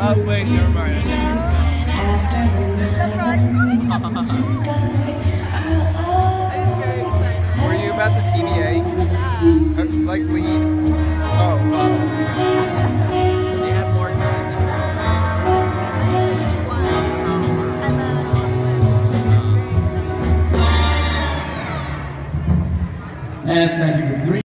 Wait, never mind. Were you about to TBA? Like lead? Oh, fuck. They have more guys in And thank you for 3.